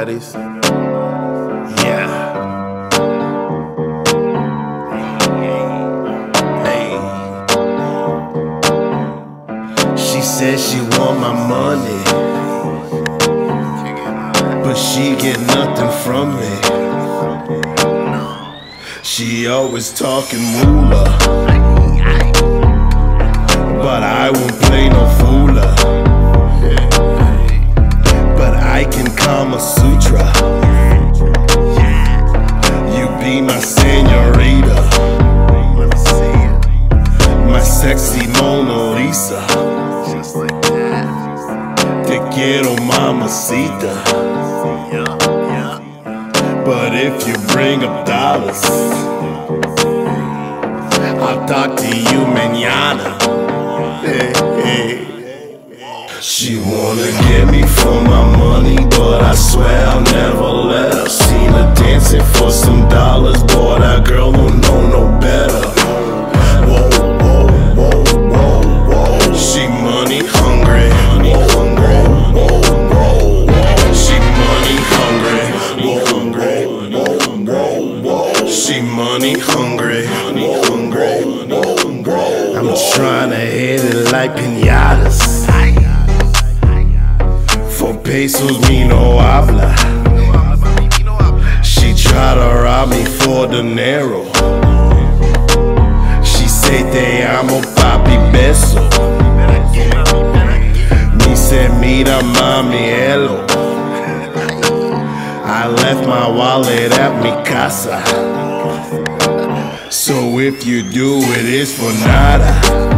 Petties. Yeah. Hey. She said she want my money, but she get nothing from me. She always talking moolah, but I won't play no fooler. But I can Kama Sutra. You be my señorita, my sexy Mona Lisa. Te quiero, mamacita. But if you bring up dollars, I'll talk to you mañana. Hey, hey. She wanna get me for my money, but I swear I'll never let her. Seen her dancing for some dollars, boy, that girl don't know no better. Whoa, whoa, whoa, whoa, whoa. She money hungry, money hungry. Whoa, whoa, whoa. She money hungry, money hungry. Whoa, whoa, whoa. She money hungry, money hungry. Whoa, whoa. I'm trying to hit it like piñatas. For pesos me no habla. She try to rob me for dinero. She say te amo papi beso. Me say mira mami hello. I left my wallet at mi casa. So if you do it, it's for nada.